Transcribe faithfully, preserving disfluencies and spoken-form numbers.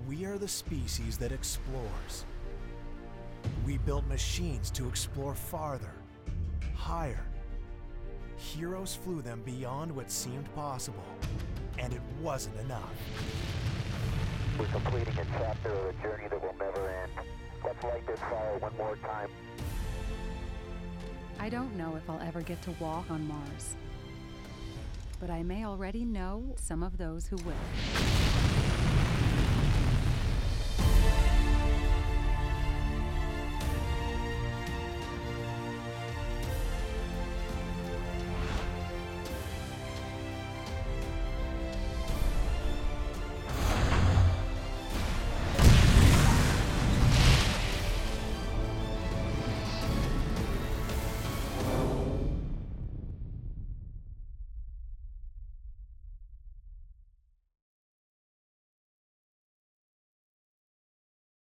We are the species that explores. We built machines to explore farther, higher. Heroes flew them beyond what seemed possible, and it wasn't enough. We're completing a chapter of a journey that will never end. Let's light this fire one more time. I don't know if I'll ever get to walk on Mars, but I may already know some of those who will.